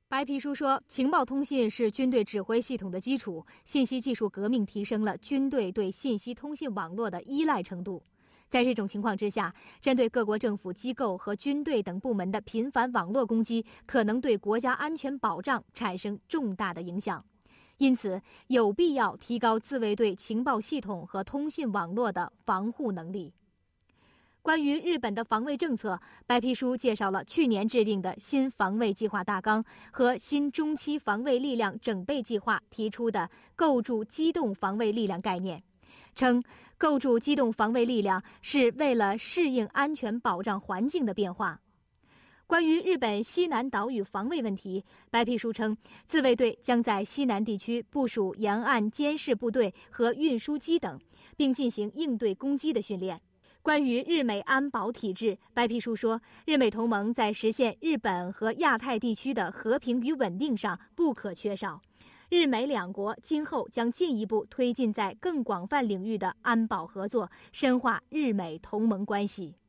白皮书说，情报通信是军队指挥系统的基础，信息技术革命提升了军队对信息通信网络的依赖程度。在这种情况之下，针对各国政府机构和军队等部门的频繁网络攻击，可能对国家安全保障产生重大的影响。因此，有必要提高自卫队情报系统和通信网络的防护能力。关于日本的防卫政策，白皮书介绍了去年制定的新防卫计划大纲和新中期防卫力量整备计划提出的构筑机动防卫力量概念，称构筑机动防卫力量是为了适应安全保障环境的变化。关于日本西南岛屿防卫问题，白皮书称，自卫队将在西南地区部署沿岸监视部队和运输机等，并进行应对攻击的训练。关于日美安保体制，白皮书说，日美同盟在实现日本和亚太地区的和平与稳定上不可缺少。日美两国今后将进一步推进在更广泛领域的安保合作，深化日美同盟关系。